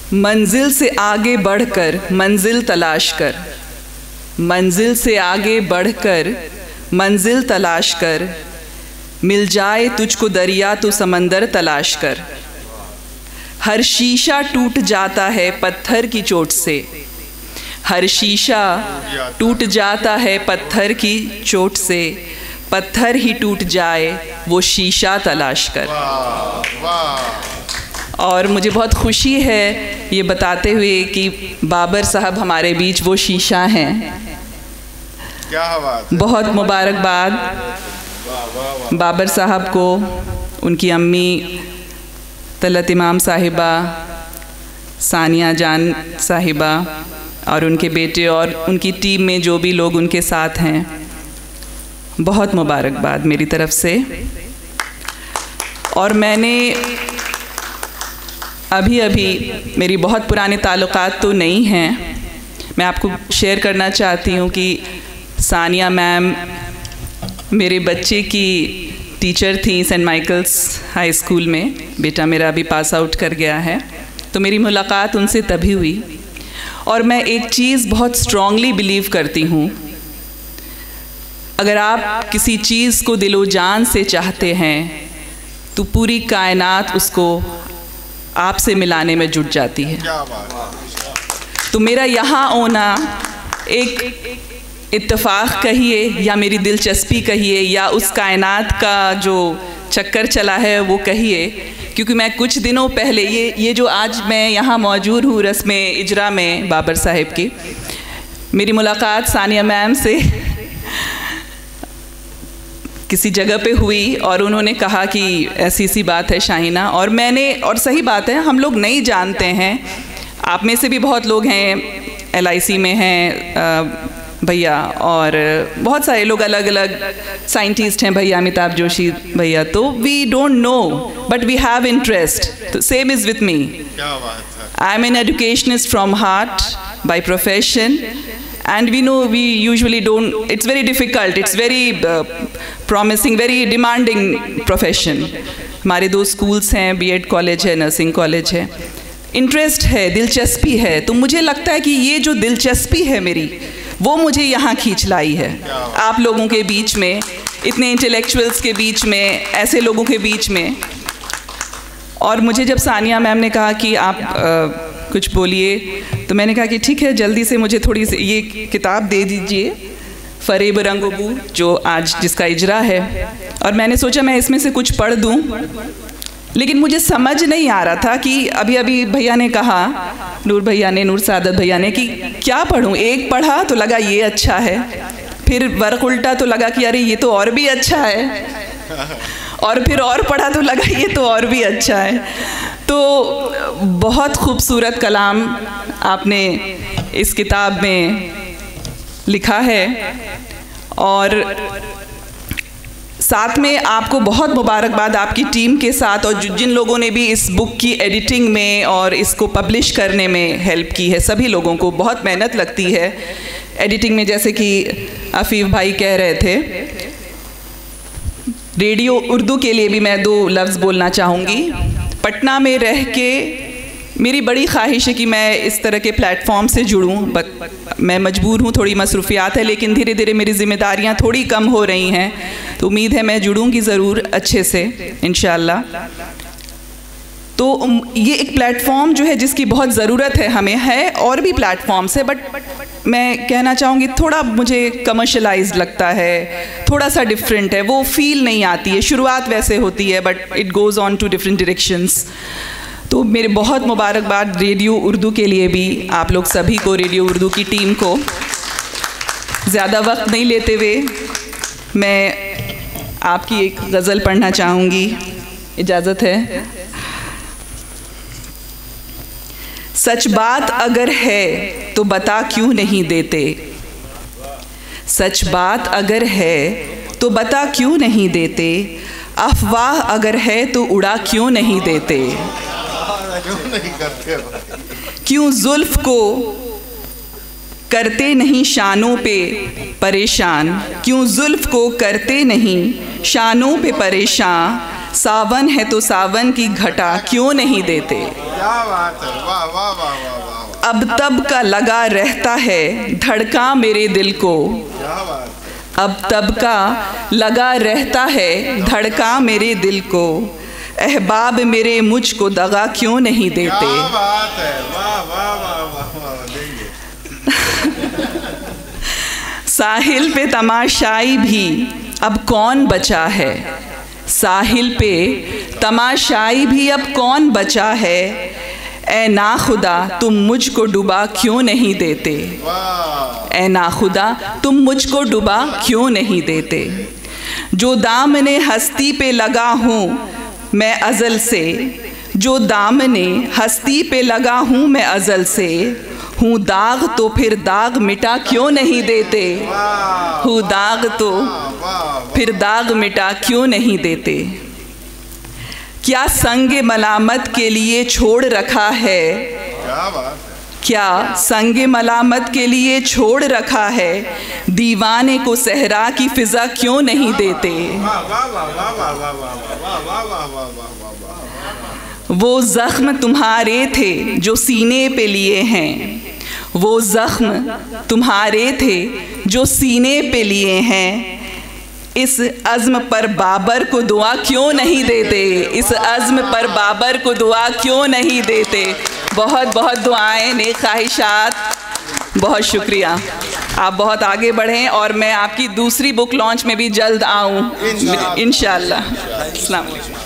मंजिल से आगे बढ़कर मंजिल तलाश कर, मंजिल से आगे बढ़कर मंजिल तलाश कर, मिल जाए तुझको दरिया तो समंदर तलाश कर। हर शीशा टूट जाता है पत्थर की चोट से, हर शीशा टूट जाता है पत्थर की चोट से, पत्थर ही टूट जाए वो शीशा तलाश कर। और मुझे बहुत खुशी है ये बताते हुए कि बाबर साहब हमारे बीच वो शीशा हैं। क्या बात है। बहुत मुबारकबाद बाबर साहब को, उनकी अम्मी तलत इमाम साहिबा, सानिया जान साहिबा और उनके बेटे और उनकी टीम में जो भी लोग उनके साथ हैं, बहुत मुबारकबाद मेरी तरफ से। और मैंने अभी मेरी बहुत पुराने ताल्लुकात तो नहीं हैं, मैं आपको शेयर करना चाहती हूँ कि सानिया मैम मेरे बच्चे की टीचर थी सेंट माइकल्स हाई स्कूल में। बेटा मेरा अभी पास आउट कर गया है, तो मेरी मुलाकात उनसे तभी हुई। और मैं एक चीज़ बहुत स्ट्रॉन्गली बिलीव करती हूँ, अगर आप किसी चीज़ को दिलो जान से चाहते हैं तो पूरी कायनात उसको आपसे मिलाने में जुट जाती है। तो मेरा यहाँ होना एक इत्तेफाक कहिए या मेरी दिलचस्पी कहिए या उस कायनात का जो चक्कर चला है वो कहिए, क्योंकि मैं कुछ दिनों पहले ये जो आज मैं यहाँ मौजूद हूँ रस्म इजरा में बाबर साहिब की, मेरी मुलाकात सानिया मैम से किसी जगह पे हुई और उन्होंने कहा कि ऐसी सी बात है शाहिना, और मैंने, और सही बात है, हम लोग नहीं जानते हैं, आप में से भी बहुत लोग हैं LIC में हैं भैया, और बहुत सारे लोग अलग अलग साइंटिस्ट हैं भैया, अमिताभ जोशी भैया, तो we don't know but we have interest. तो same is with me, I am an educationist from heart by profession, and we know we usually don't, it's very difficult, it's very promising, very demanding profession। हमारे 2 schools हैं, B.Ed college है, nursing college है, interest है, दिलचस्पी है। तो मुझे लगता है कि ये जो दिलचस्पी है मेरी, वो मुझे यहाँ खींच लाई है, आप लोगों के बीच में, इतने इंटेलेक्चुअल्स के बीच में, ऐसे लोगों के बीच में। और मुझे जब सानिया मैम ने कहा कि आप कुछ बोलिए, तो मैंने कहा कि ठीक है, जल्दी से मुझे थोड़ी सी ये किताब दे दीजिए, फरेब रंगो बू, जो आज जिसका इजरा है। और मैंने सोचा मैं इसमें से कुछ पढ़ दूं, लेकिन मुझे समझ नहीं आ रहा था कि अभी भैया ने कहा, नूर भैया ने, नूर सादत भैया ने, कि क्या पढ़ूं। एक पढ़ा तो लगा ये अच्छा है, फिर वर्क उल्टा तो लगा कि अरे ये तो और भी अच्छा है, और फिर और पढ़ा तो लगा ये तो और भी अच्छा है। तो बहुत खूबसूरत कलाम आपने इस किताब में लिखा है, और साथ में आपको बहुत मुबारकबाद आपकी टीम के साथ, और जिन लोगों ने भी इस बुक की एडिटिंग में और इसको पब्लिश करने में हेल्प की है, सभी लोगों को बहुत मेहनत लगती है एडिटिंग में। जैसे कि अफीफ भाई कह रहे थे, रेडियो उर्दू के लिए भी मैं 2 लफ्ज़ बोलना चाहूँगी। पटना में रह के मेरी बड़ी ख्वाहिश है कि मैं इस तरह के प्लेटफॉर्म से जुड़ूं, बट मैं मजबूर हूँ, थोड़ी मसरूफियात है, लेकिन धीरे धीरे मेरी ज़िम्मेदारियाँ थोड़ी कम हो रही हैं, तो उम्मीद है मैं जुड़ूंगी ज़रूर अच्छे से इंशाअल्लाह। तो ये एक प्लेटफॉर्म जो है जिसकी बहुत ज़रूरत है हमें, है और भी प्लेटफॉर्म्स है, बट मैं कहना चाहूँगी थोड़ा मुझे कमर्शलाइज्ड लगता है, थोड़ा सा डिफरेंट है, वो फील नहीं आती है। शुरुआत वैसे होती है but it goes on to different directions. तो मेरे बहुत मुबारकबाद रेडियो उर्दू के लिए भी, आप लोग सभी को, रेडियो उर्दू की टीम को। ज़्यादा वक्त नहीं लेते हुए मैं आपकी एक गज़ल पढ़ना चाहूँगी, इजाज़त है। सच बात अगर है तो बता क्यों नहीं देते, सच बात अगर है तो बता क्यों नहीं देते, अफवाह अगर है तो उड़ा क्यों नहीं देते, क्यों जुल्फ को करते नहीं शानों पे परेशान, क्यों जुल्फ को करते नहीं शानों पे परेशान, सावन है तो सावन की घटा क्यों नहीं देते। क्या बात है, वाह वाह वाह वाह वाह। अब तब का लगा रहता है धड़का मेरे दिल को। क्या बात है। अब तब का लगा रहता है धड़का मेरे दिल को। अहबाब मेरे मुझको दगा क्यों नहीं देते। क्या बात है, वाह वाह वाह वाह वाह। देंगे। साहिल पे तमाशाई भी अब कौन बचा है। साहिल पे तमाशाई भी अब कौन बचा है। ऐ नाखुदा तुम मुझको डुबा क्यों नहीं देते। वाह। ऐ नाखुदा तुम मुझको डुबा क्यों नहीं देते। जो दामने हस्ती पे लगा हूँ मैं अज़ल से। जो दामने हस्ती पे लगा हूँ मैं अज़ल से। हूँ दाग तो फिर दाग मिटा क्यों नहीं देते। हूँ दाग तो फिर दाग मिटा क्यों नहीं देते। क्या संग मलामत के लिए छोड़ रखा है। क्या बात है। क्या संग मलामत के लिए छोड़ रखा है। दीवाने को सहरा की फिजा क्यों नहीं देते। वाह वाह वाह वाह वाह वाह वाह वाह वाह वाह वाह वाह। वो ज़ख्म तुम्हारे थे जो सीने पे लिए हैं। वो ज़ख्म तुम्हारे थे जो सीने पे लिए हैं। इस अज़्म पर बाबर को दुआ क्यों नहीं देते। इस अज़्म पर बाबर को दुआ क्यों नहीं देते। बहुत बहुत दुआएं, नेक ख्वाहिशात। बहुत शुक्रिया। आप बहुत आगे बढ़ें और मैं आपकी दूसरी बुक लॉन्च में भी जल्द आऊँ इंशाअल्लाह। अस्सलाम वालेकुम।